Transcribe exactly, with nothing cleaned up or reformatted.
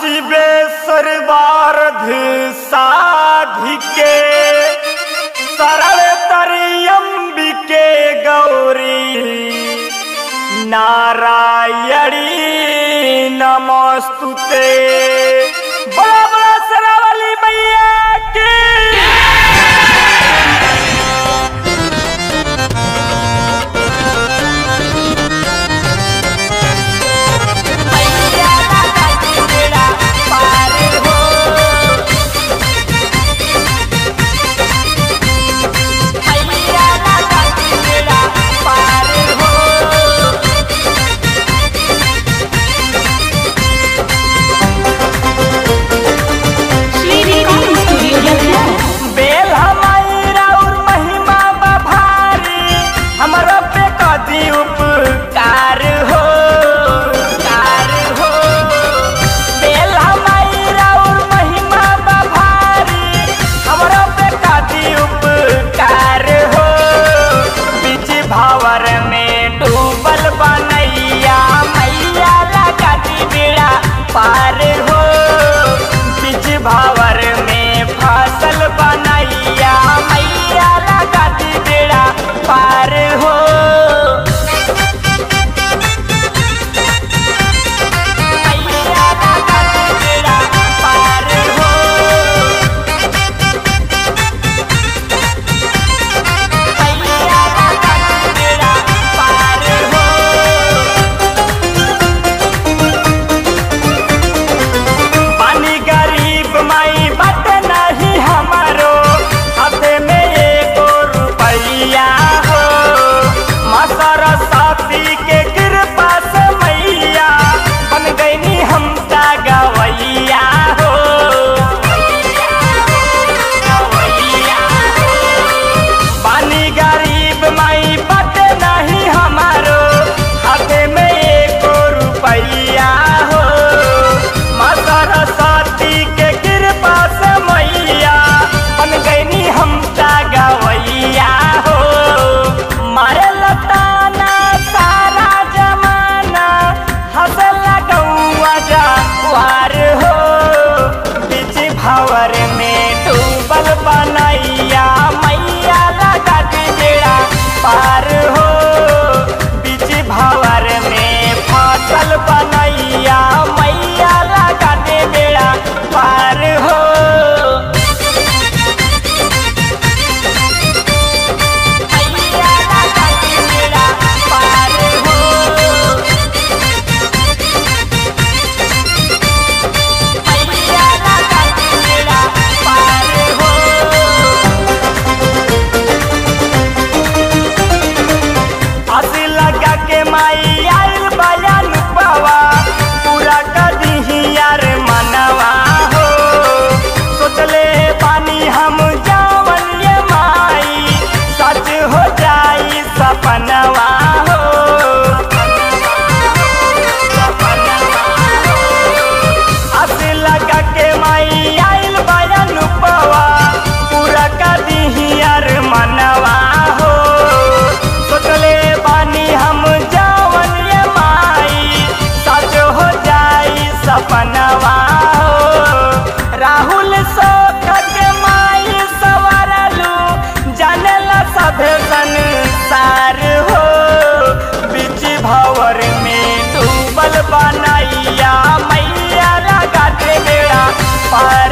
शिवेश्वर साधिके सरल तरियंबिके गौरी नारायणी नमस्तुते। बड़ा बड़ा सरवली मैया की पार हो बीच भावर में फसल बनैया मैया लगा दी बेड़ा पार हो। मैया लगा दी बेड़ा पार हो। मैया लगा दी बेड़ा पार हो। माई बात नहीं हमारो हाथे में एको रुपैया हो। माँ सरस्वती के कृपा से मैया बन गईनी हम ता गवैया हो। पानी गरीब माई बात नहीं हमारो हाथे में एको रुपैया हो। माँ सरस्वती के हम गवैया हो। मारे लताना सारा जमाना हंसल गौआ जवार हो। बीच भावर में डूबल बनैया मैया लगा दी बेड़ा पार हो। बीच भावर में फसल बनैया मैया लगा दी बेड़ा पार हो। माई आइल बयान पावा पूरा कदी यार मनवा हो। सोचले पानी हम जावन ये माई सच हो जाई सपनवा हो। आस लगा के माई आइल बयान पावा पूरा कदी यार मनवा हो। सोचले पानी हम सपनवा हो। राहुल सोखत माई सवरलू जानेला सभे संसार हो। बीच भावर में डूबल बनैया मैया लगा दे बेड़ा पार